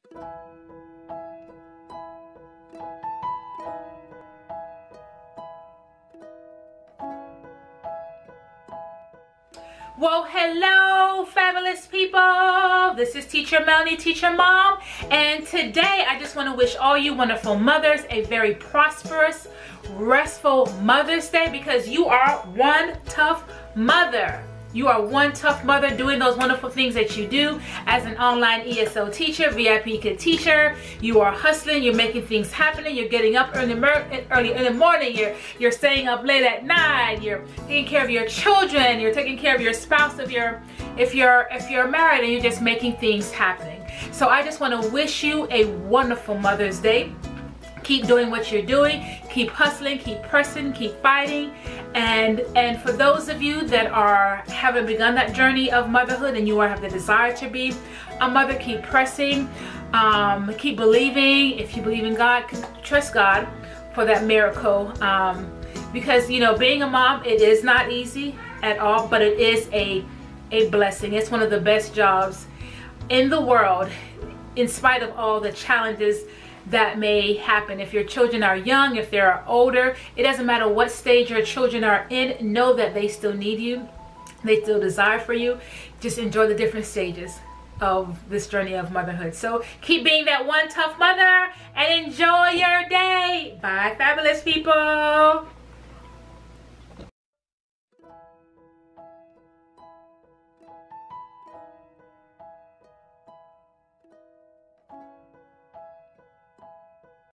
Well, hello, fabulous people. This is Teacher Melanie, Teacher Mom, and today I just want to wish all you wonderful mothers a very prosperous, restful Mother's Day, because you are one tough mother. You are one tough mother doing those wonderful things that you do as an online ESL teacher, VIP Kid teacher. You are hustling, you're making things happen, you're getting up early in the morning, you're staying up late at night, you're taking care of your children, you're taking care of your spouse if you're married, and you're just making things happening. So I just want to wish you a wonderful Mother's Day. Keep doing what you're doing, keep hustling, keep pressing, keep fighting, and for those of you that haven't begun that journey of motherhood and you have the desire to be a mother, keep pressing, keep believing. If you believe in God, trust God for that miracle, because, you know, being a mom, it is not easy at all, but it is a blessing. It's one of the best jobs in the world, in spite of all the challenges that may happen. If your children are young, if they're older, it doesn't matter what stage your children are in, know that they still need you, they still desire for you. Just enjoy the different stages of this journey of motherhood. So keep being that one tough mother and enjoy your day. Bye, fabulous people.